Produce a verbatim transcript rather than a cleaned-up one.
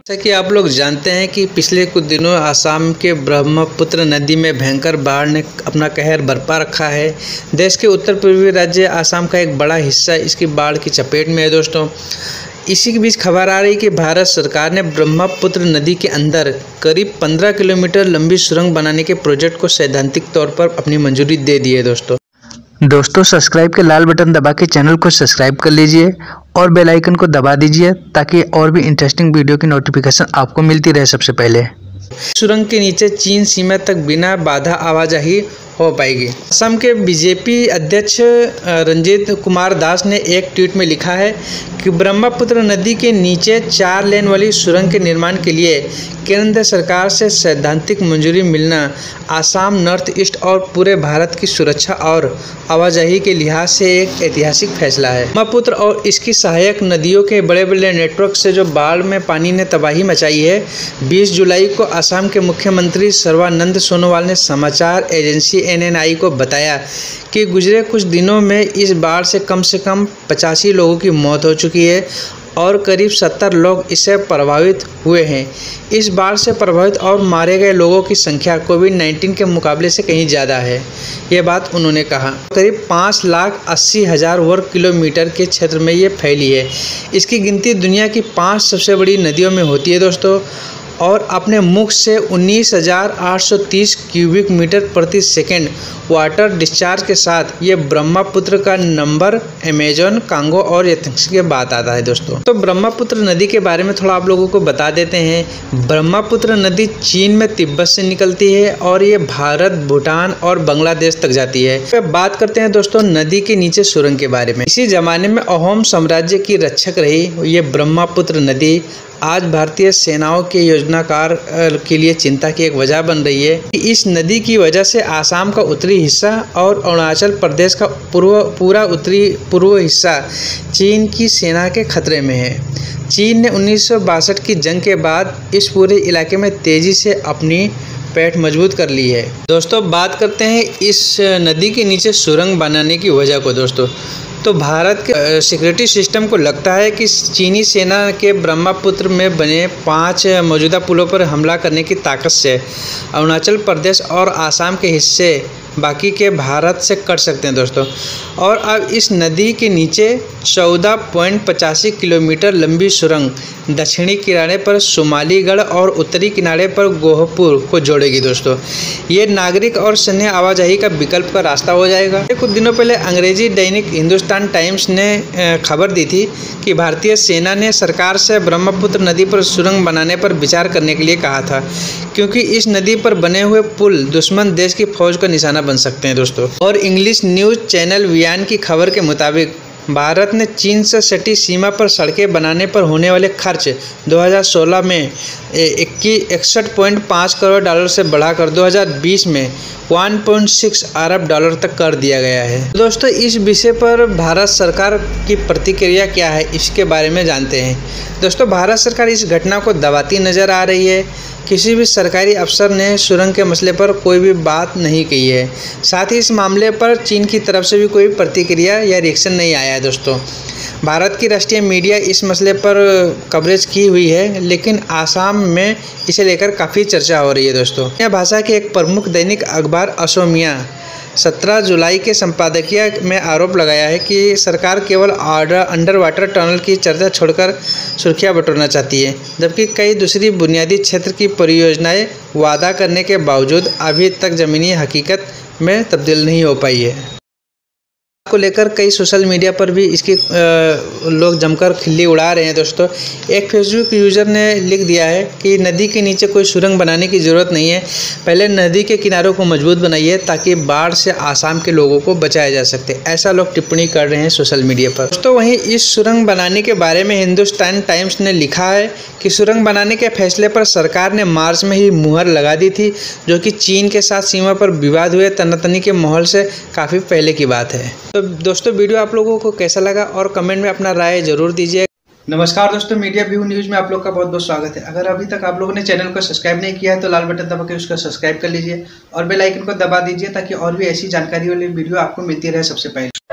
जैसा कि आप लोग जानते हैं कि पिछले कुछ दिनों आसाम के ब्रह्मपुत्र नदी में भयंकर बाढ़ ने अपना कहर बरपा रखा है। देश के उत्तर पूर्वी राज्य आसाम का एक बड़ा हिस्सा इसकी बाढ़ की चपेट में है दोस्तों। इसी के बीच खबर आ रही कि भारत सरकार ने ब्रह्मपुत्र नदी के अंदर करीब पंद्रह किलोमीटर लंबी सुरंग बनाने के प्रोजेक्ट को सैद्धांतिक तौर पर अपनी मंजूरी दे दी है दोस्तों। दोस्तों सब्सक्राइब के लाल बटन दबा के चैनल को सब्सक्राइब कर लीजिए और बेल आइकन को दबा दीजिए ताकि और भी इंटरेस्टिंग वीडियो की नोटिफिकेशन आपको मिलती रहे सबसे पहले। सुरंग के नीचे चीन सीमा तक बिना बाधा आवाजाही हो पाएगी। असम के बीजेपी अध्यक्ष रंजीत कुमार दास ने एक ट्वीट में लिखा है कि ब्रह्मपुत्र नदी के नीचे चार लेन वाली सुरंग के निर्माण के लिए केंद्र सरकार से सैद्धांतिक मंजूरी मिलना आसाम, नॉर्थ ईस्ट और पूरे भारत की सुरक्षा और आवाजाही के लिहाज से एक ऐतिहासिक फैसला है। ब्रह्मपुत्र और इसकी सहायक नदियों के बड़े बड़े नेटवर्क से जो बाढ़ में पानी ने तबाही मचाई है, बीस जुलाई को असम के मुख्यमंत्री सर्बानंद सोनोवाल ने समाचार एजेंसी एन एन आई को बताया कि गुजरे कुछ दिनों में इस बाढ़ से कम से कम पचासी लोगों की मौत हो चुकी है और करीब सत्तर लोग इससे प्रभावित हुए हैं। इस बाढ़ से प्रभावित और मारे गए लोगों की संख्या कोविड नाइन्टीन के मुकाबले से कहीं ज़्यादा है, ये बात उन्होंने कहा। करीब पाँच लाख अस्सी हज़ार वर्ग किलोमीटर के क्षेत्र में ये फैली है। इसकी गिनती दुनिया की पाँच सबसे बड़ी नदियों में होती है दोस्तों और अपने मुख से उन्नीस हज़ार आठ सौ तीस क्यूबिक मीटर प्रति सेकंड वाटर डिस्चार्ज के साथ ये ब्रह्मपुत्र का नंबर अमेजन, कांगो और यथंस के बाद आता है दोस्तों। तो ब्रह्मपुत्र नदी के बारे में थोड़ा आप लोगों को बता देते हैं। ब्रह्मपुत्र नदी चीन में तिब्बत से निकलती है और ये भारत, भूटान और बांग्लादेश तक जाती है। तो बात करते हैं दोस्तों नदी के नीचे सुरंग के बारे में। इसी जमाने में अहोम साम्राज्य की रक्षक रही ये ब्रह्मपुत्र नदी आज भारतीय सेनाओं के योजनाकार के लिए चिंता की एक वजह बन रही है कि इस नदी की वजह से आसाम का उत्तरी हिस्सा और अरुणाचल प्रदेश का पूर्व पूरा उत्तरी पूर्व हिस्सा चीन की सेना के खतरे में है। चीन ने उन्नीस सौ बासठ की जंग के बाद इस पूरे इलाके में तेजी से अपनी पैठ मजबूत कर ली है। दोस्तों बात करते हैं इस नदी के नीचे सुरंग बनाने की वजह को दोस्तों। तो भारत के सिक्योरिटी सिस्टम को लगता है कि चीनी सेना के ब्रह्मपुत्र में बने पांच मौजूदा पुलों पर हमला करने की ताकत से अरुणाचल प्रदेश और आसाम के हिस्से बाकी के भारत से कट सकते हैं दोस्तों। और अब इस नदी के नीचे चौदह पॉइंट पचासी किलोमीटर लंबी सुरंग दक्षिणी किनारे पर सोमालीगढ़ और उत्तरी किनारे पर गोहपुर को जोड़ेगी दोस्तों। ये नागरिक और सैन्य आवाजाही का विकल्प का रास्ता हो जाएगा। कुछ दिनों पहले अंग्रेजी दैनिक हिंदुस्तान टाइम्स ने खबर दी थी कि भारतीय सेना ने सरकार से ब्रह्मपुत्र नदी पर सुरंग बनाने पर विचार करने के लिए कहा था, क्योंकि इस नदी पर बने हुए पुल दुश्मन देश की फौज का निशाना बन सकते हैं दोस्तों। और इंग्लिश न्यूज चैनल वियान की खबर के मुताबिक भारत ने चीन से सटी सीमा पर सड़कें बनाने पर होने वाले खर्च दो हज़ार सोलह में इकसठ पॉइंट पाँच करोड़ डॉलर से बढ़ाकर दो हज़ार बीस में एक पॉइंट छह अरब डॉलर तक कर दिया गया है। दोस्तों इस विषय पर भारत सरकार की प्रतिक्रिया क्या है इसके बारे में जानते हैं। दोस्तों भारत सरकार इस घटना को दबाती नज़र आ रही है। किसी भी सरकारी अफसर ने सुरंग के मसले पर कोई भी बात नहीं कही है। साथ ही इस मामले पर चीन की तरफ से भी कोई प्रतिक्रिया या रिएक्शन नहीं आया है दोस्तों। भारत की राष्ट्रीय मीडिया इस मसले पर कवरेज की हुई है, लेकिन आसाम में इसे लेकर काफ़ी चर्चा हो रही है दोस्तों। यह भाषा के एक प्रमुख दैनिक अखबार असमिया सत्रह जुलाई के संपादकीय में आरोप लगाया है कि सरकार केवल अंडर वाटर टनल की चर्चा छोड़कर सुर्खियां बटोरना चाहती है, जबकि कई दूसरी बुनियादी क्षेत्र की परियोजनाएं वादा करने के बावजूद अभी तक ज़मीनी हकीकत में तब्दील नहीं हो पाई है। को लेकर कई सोशल मीडिया पर भी इसकी लोग जमकर खिल्ली उड़ा रहे हैं दोस्तों। एक फेसबुक यूज़र ने लिख दिया है कि नदी के नीचे कोई सुरंग बनाने की ज़रूरत नहीं है, पहले नदी के किनारों को मजबूत बनाइए ताकि बाढ़ से आसाम के लोगों को बचाया जा सके। ऐसा लोग टिप्पणी कर रहे हैं सोशल मीडिया पर दोस्तों। वहीं इस सुरंग बनाने के बारे में हिंदुस्तान टाइम्स ने लिखा है कि सुरंग बनाने के फैसले पर सरकार ने मार्च में ही मुहर लगा दी थी, जो कि चीन के साथ सीमा पर विवाद हुए तनातनी के माहौल से काफ़ी पहले की बात है। तो दोस्तों वीडियो आप लोगों को कैसा लगा और कमेंट में अपना राय जरूर दीजिए। नमस्कार दोस्तों, मीडिया व्यू न्यूज़ में आप लोग का बहुत बहुत स्वागत है। अगर अभी तक आप लोगों ने चैनल को सब्सक्राइब नहीं किया है तो लाल बटन दबा के उसको सब्सक्राइब कर लीजिए और बेल आइकन को दबा दीजिए ताकि और भी ऐसी जानकारी वाली वीडियो आपको मिलती रहे सबसे पहले।